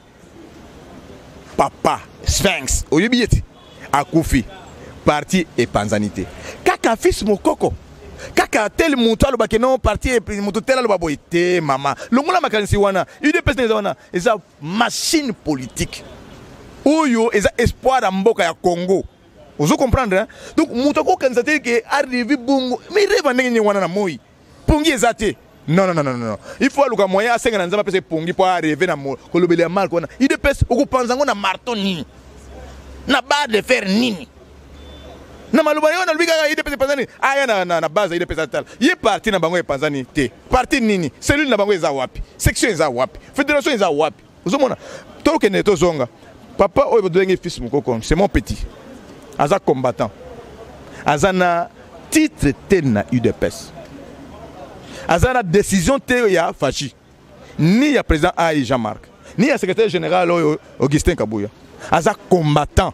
A: papa Sphinx oyebi yeti akufi parti et panzanité kaka fils mokoko kaka tel mutu aloba ke non parti et mutu tel aloba boite mama longola makanisi wana U D P S wana eza machine politique oyo eza espoir ya mboka ya Congo. Vous comprenez hein? Donc mutu ko kanzate ke arrivé bongo mais reva ndenge wana na moi pongi ezate non non non non non il faut aluka moyen a senga na nzamba pese pongi pour arriver na mo kolobele ya mal kona U D P S okupanzango na marteau nini na barre de fer nini na maluba yo na lubika I D P S panzani aya na na, na base I D P S atal ye parti na bango e panzani te parti nini cellule na bango eza wapi section eza wapi fédération eza wapi uzomona to ke ne to zonga papa oyo doenge fils mukoko c'est mon petit aza combattant azana titre tel na U D P S azana décision te ya fachi ni ya président Aïe Jean-Marc ni ya secrétaire général Augustin Kabuya aza combattant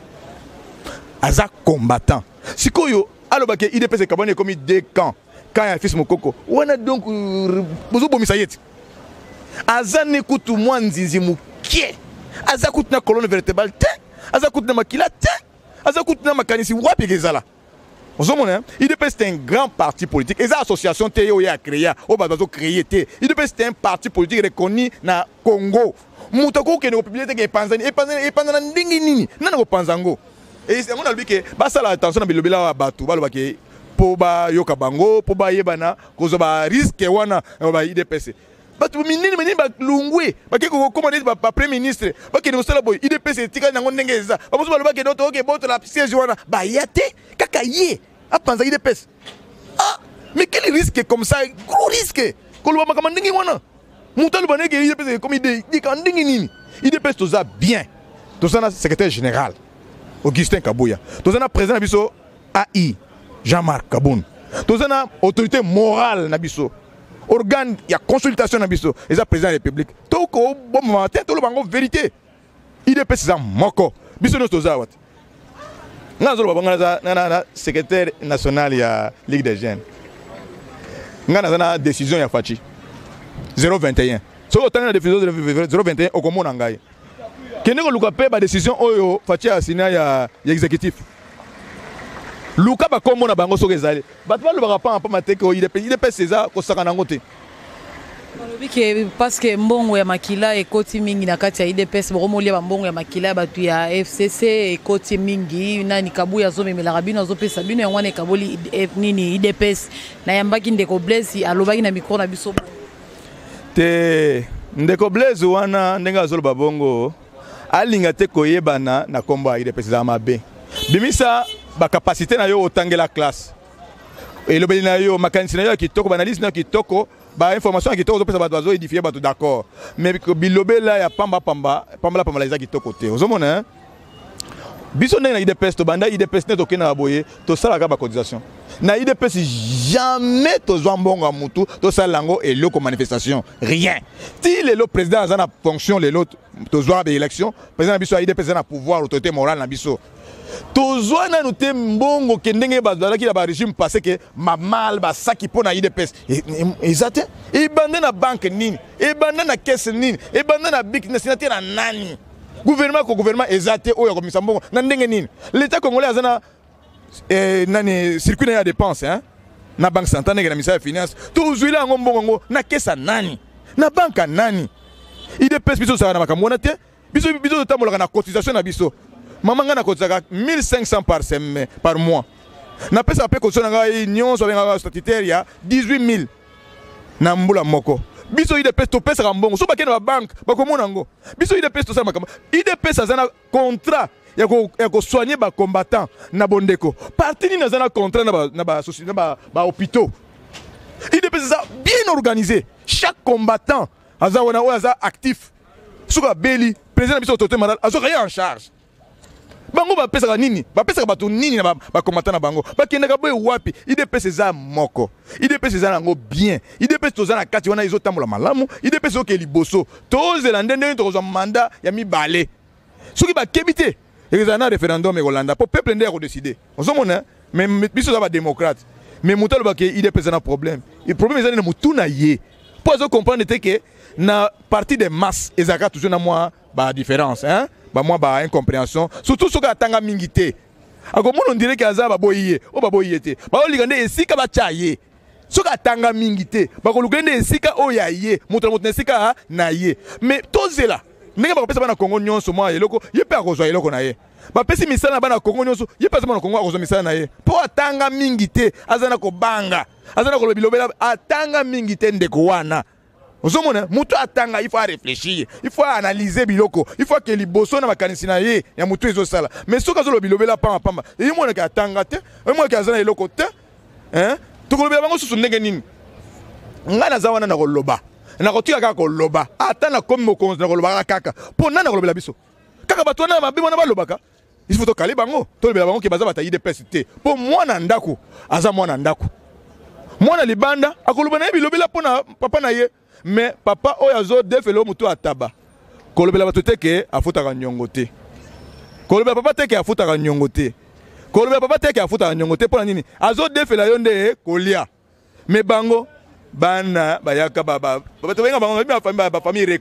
A: aza combattant sikoyo alobake I D P S kabone comme deux camps quand ya fils mukoko wana donc bozo bomisa yeti azane kutu mwanzinzi mukie aza kutu na colonne vertébrale te aza kutu na makila te aza kutu na makanisi wapi gezala ozomona I D P S c'est un grand parti politique et ça association te yo ya créer o bazo créer te I D P S c'est un parti politique reconnu na Congo mutako ke no publier te ke panzani e panzani e panzana ndingi nini nana ko panzango et c'est mon avis que basa la attention na bilobela wa batu baloba ke po ba yoka bango po ba yebana kozo ba risque wana ba I D P S batu minini minini ba lungwe ba ke ko commander ba premier ministre ba ke no sala boy I D P S tika nango ndenge eza ba muso baloba ke doto ke boto la siège wana ba yate kaka ye a panza I D P S ah mais quel risque comme ça gros risque ko lo ba ndenge wana mutalo ba nege I D P S comme idée di ka ndenge nini I D P S toza bien toza secrétaire général Augustin Kabuya toza président biso A I Jean-Marc Kaboun toza autorité morale na biso organe ya consultation na biso eza président de la République toko bon matin to lo bango vérité I D P S za moko biso no toza wat ngazo lo banga na na secrétaire national ya Ligue des Jeunes ngana na décision ya fachi zéro vingt et un so otanga na décision zéro vingt et un okomona ngai kende ko luka pe ba décision oyo fachi asina ya exécutif luka ba kombo na bango soki ezali bato balobaka pa pa mateke o I D P S I D P S eza kosaka nango te
B: balobi ke parce que mbongo ya makila ekoti mingi na kati ya I D P S bokomolia bambongo ya makila ya bato ya F C C ekoti mingi nani Kabuya azomemelaka bino azopesa bino yango wana ekaboli nini I D P S nayambaki ndeko Blaise alobaki na mikro na biso
A: te ndeko Blaise wana ndenge azoloba bongo alinga te koyebana na kombo ya I D P S za mabe bimisa ba capacité na yo otangela classe et le beli na yo makanisi na yo kitoko ba analyse na yo kitoko ba information kitoko zo pesa ba dozo édifier ba tout d'accord mais bilobela ya pamba pamba pamba pamba la za kitoko te ozomona hein biso na I D P S to banda I D P S ne to kena boye to sala ka ba cotisation na I D P S jamais to zo mbonga mutu to sala lango et loko manifestation rien ti le lo président za na fonction le lo to zo ba élection président biso I D P S na pouvoir autorité morale na biso tozwa na nous te mbongo ke ndenge bazalaki na ba régime passé que ma mal ba saki pona I D P S exact e bande na banque nini e bande na caisse nini e bande na big nationalité na nani gouvernement ko gouvernement exact oyo komisa mbongo na ndenge nini l'état congolais azana eh nani circuit na dépense hein na banque centrale na ministère des finances tozwila ngo mbongo na caisse nani na banque nani I D P S biso sa na makambo na te biso biso tamolaka na cotisation na biso maman ngana kotsaka mille cinq cents par semaine par mois na pesa pe kotsona ngai nyonso benga statutaire ya dix-huit mille na mbula moko biso I D P S to pesa mbongo so bakena ba banque bakomona ngo biso I D P S to sala makamba I D P S azana contrat ya ko ya ko soigner ba combattant na bondeko parti ni nazana contrat na ba na ba société na ba ba hôpitaux I D P S ça bien organisé chaque combattant azana wa za actif suka beli président biso autorité morale azoka en charge bango ba pesa nini ba pesa bato nini na ba combattant na bango ba kendaka boy wapi I D P S za moko I D P S za nango bien I D P S tozana kati wana izo tambola malamu I D P S oke liboso tozela ndende to zo mandat ya mibale Ce qui va kébiter. Et il y a un référendum Hollande pour peuple ndé décider. On s'en monnaie, mais biso va démocrate. Mais moutal ba ke il est un problème. Le problème est que moutou na yé. Pour ça comprendre que na partie des masses ezaka toujours na moi ba différence hein. Ba moi ba incompréhension. Surtout ce que tanga mingité. Ako on dirait que azaba boyé, o ba boyé té. Ba o ligande esika ba chaye. Ce que tanga mingité. Ba ko lugande esika o ya yé. Moutal moutal esika na yé. Mais tous là ndenge bakopesa bana Congo nyonso mwa eloko ye pe akozwa eloko na ye bapesi misala na bana Congo nyonso ye pe bana Congo akozwa misala na ye po atanga mingi te azana kobanga azana kolobilobela atanga mingi te ndeko wana ozomona mutu atanga il faut réfléchir il faut analyser biloko il faut que liboso na makanisi na ye ya mutu ezosala mais soka zolobilobela pamba pamba ye mona ka atanga te ye mona ka azana eloko te hein tokolobela bango susu ndenge nini ngana za wana na koloba na kotika kaka koloba ata na komi mokonzi na koloba kaka po nana kolobela biso kaka bato wana mabe wana balobaka il faut tokale bango tolobela bango ke baza bata I D P S te po mwana ndako aza mwana ndako mwana libanda akoloba na ye bilobela mpo na papa na ye mais papa oyo azodefele motu ataba kolobela bato te ke afutaka nyongo te kolobela papa te ke afutaka nyongo te kolobela papa te ke afutaka nyongo te mpo na nini azodefela yo nde kolia mais bango bana bayaka baba bato benga bango ba famille ba famille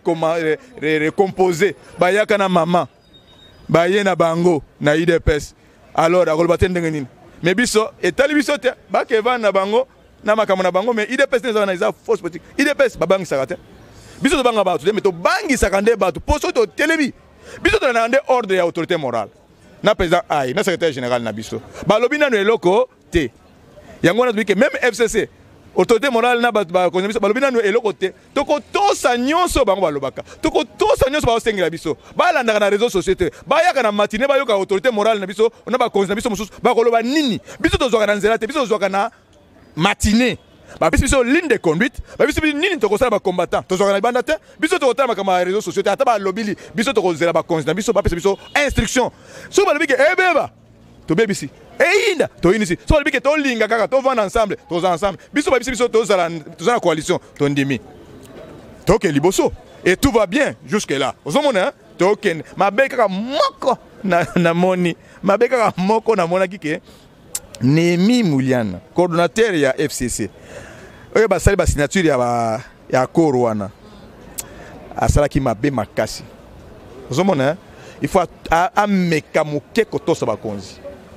A: recomposée bayaka na mama baye na bango na I D P S alors akoloba te ndenge nini mais biso etali biso te ba ke va na bango na makambo na bango mais I D P S ne za na fausse politique I D P S babangi sakate biso to banga bato mais to bangi sakande bato poso to telebi biso to na ndé ordre ya autorité morale na président ay na secrétaire général na biso ba lobi na no eloko te yango na que même F C C autorité morale na ba ko biso balobi nanu eloko te toko tosa nyonso bango balobaka toko tosa nyonso ba osengela biso balanda na réseaux sociaux te bayaka na matinée bayoka autorité morale na biso on ba konzina biso mususu ba koloba nini biso tozwaka na nzela te biso tozwaka na matinée ba biso biso ligne de conduite ba biso nini toko sala ba combattant tozwaka na banda te biso toko tala makama réseaux sociaux te ata ba lobili biso toko zela ba konzina biso ba pesa biso instruction so balobi ke ebeba to bebisi Eïda, to inisi. So le bique to linga kaka, to vendre ensemble, tous ensemble. Biso ba biso to za la coalition, to ndimi. To ke liboso et tout va bien jusque là. Ozomona, to ken ma beka moko na na moni. Ma beka moko na mona kike. Nemi Mouliana, coordonnateur ya F C C. Oyo ba sali ba signature ya ba ya Korwana. Asala ki mabe makasi. Ozomona, il faut a mekamuke kotosa ba konzi.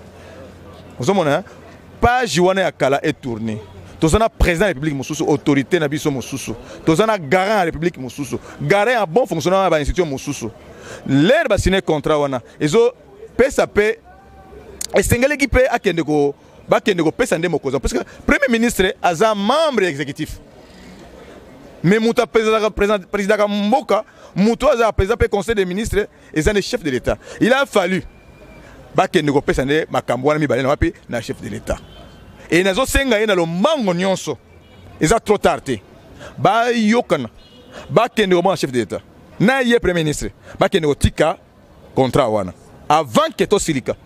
A: Vous avez page wana kala est tournée. Tous un président de la République Moussoussou, autorité na biso Moussoussou. Tous un garant de la République Moussoussou. Garant un bon fonctionnaire de l'institution Moussoussou. L'air va signer contrat wana. Ils ont pesa pe. Et sengale qui paie à kendeko, ba kendeko pesa ndemo koza. Parce que premier ministre a un membre exécutif. Mais mouta président président président Mboka, mouto a président pe conseil des ministres et un chef de l'État. Il a fallu bake ndeko pesa nde makambo wana mibale na wapi na chef de l'État et nazo senga ye na lo mango nyonso eza trop tard te ba yokana bake ndeko mwa chef de l'État na ye premier ministre bake ndeko tika contrat wana avant que to silika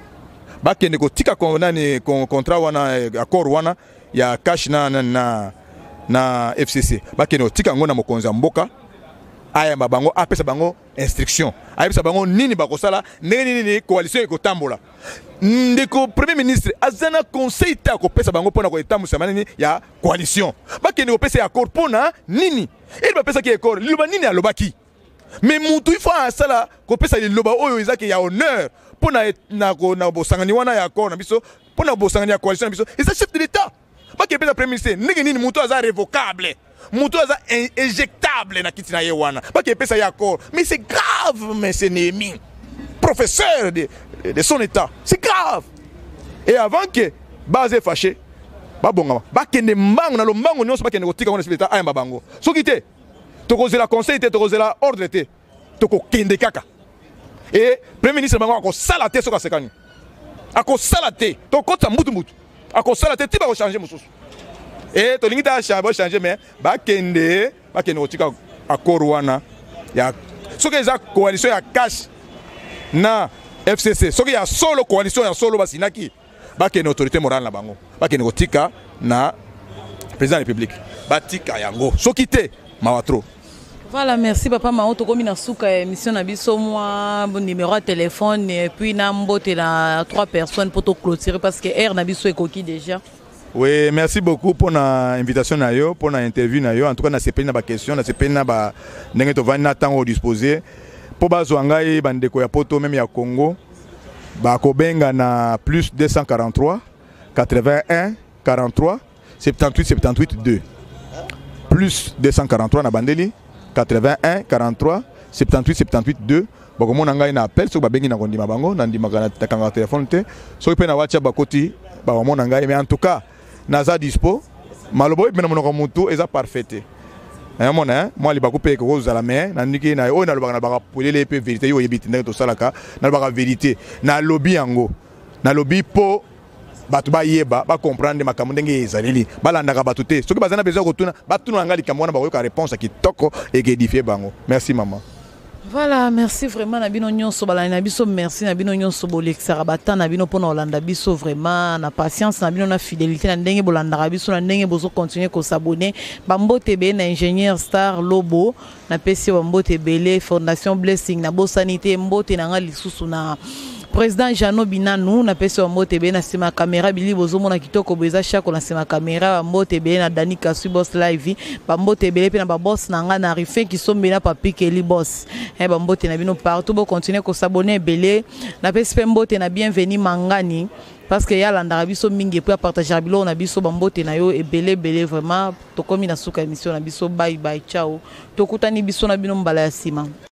A: bake ndeko tika nani contrat wana accord wana ya cash na na na F C C bake ndeko tika ngona mokonza mboka aya bango apesa bango instruction ayebisa bango nini bakosala ndenge nini coalition ekotambola ndeko premier ministre azana conseil ta ko pesa bango pona ko etambusa manini ya coalition bakende ko pesa accord pona nini il ba pesa ki accord liloba nini alobaki mais mutu il faut asala ko pesa liloba oyo ezaki ya honneur pona na ko na bosangani wana ya accord na biso pona bosangani ya coalition na biso et ça chef de l'État bakende pesa premier ministre ndenge nini mutu aza révocable Moutou est éjectable na kitina yewana. Pas qu'il pèse ya accord. Mais c'est grave, mais c'est Némi. Professeur de, de son état. C'est grave. Et avant que Bazé fâché, ba bonga. Ba kende mbang na lo mbang nyonso ba kende kotika on l'État ayamba bango. So kité. To kozela conseil te to kozela ordre te. To ko kende kaka. Et premier ministre bango ko salate so ka sekani. Ako salate. To kota mutu mutu. Ako salate ti ba ko changer mususu. Et to lingita chabo changer mais ba kende ba kende otika accord wana ya soki eza coalition ya cash na F C C soki ya solo coalition ya solo basinaki ba kende autorité morale na bango ba kende otika na président de la République ba tika yango soki te mawatro
B: Voilà, merci papa Mao. Tokomi na suka émission na biso moi numéro de téléphone et puis na mbote na trois personnes pour te clôturer parce que air na biso ekoki déjà.
A: Oui, merci beaucoup pour l'invitation pour l'interview. En tout cas, na sepeli na ba question, na sepeli na ba ndenge to vana tango disposer pour bazo ngai bandeko ya poto même ya Congo. Ba kobenga na plus deux cent quarante-trois quatre-vingt-un quarante-trois soixante-dix-huit soixante-dix-huit deux. Plus deux cent quarante-trois na bandeli quatre-vingt-un quarante-trois soixante-dix-huit soixante-dix-huit deux. Bako mona ngai na appel so ba bengi na kondima bango na ndima kana takanga téléphone te. So pe na WhatsApp bakoti ba mona ngai mais en tout cas naza dispo malobo ibena monoko mutu eza parfaite. Eh mona moi li bakupe ko za la main na ndiki na o na lobaka na baka polele pe vérité yo yebiti ndenge to salaka na baka vérité na lobby yango na lobby po batu ba yeba ba comprendre makambo ndenge ezaleli balandaka batu te soki bazana besoin ko tuna batuna ngali kamwana ba ko réponse ki toko et que édifier bango. Merci maman.
B: Voilà, merci vraiment Nabino Nyonso balani na biso, merci Nabino Nyonso bolexara bata Nabino pona Olanda biso vraiment na patience Nabino na fidélité na ndenge bolanda biso na ndenge bozo continuer ko s'abonner bambo T B na ingénieur Star Lobo na P C bambo T B le Fondation Blessing na bo sanité mbote na nga lisusu na président Jano Binanou na pesi wa mbote be na sima caméra bili bozo mona kitoko boza chako na sima caméra mbote be na Dani Kasu boss live ba mbote be pe na ba boss na nga na rife ki sombe na papi Kelly boss eh ba mbote na bino partout bo continuer ko s'abonner belé na pesi pe mbote na bienvenue mangani parce que ya landa biso mingi pour partager bilo na biso ba mbote na yo e belé belé vraiment to komi na suka émission na biso bye bye ciao to kutani biso na bino mbala ya sima.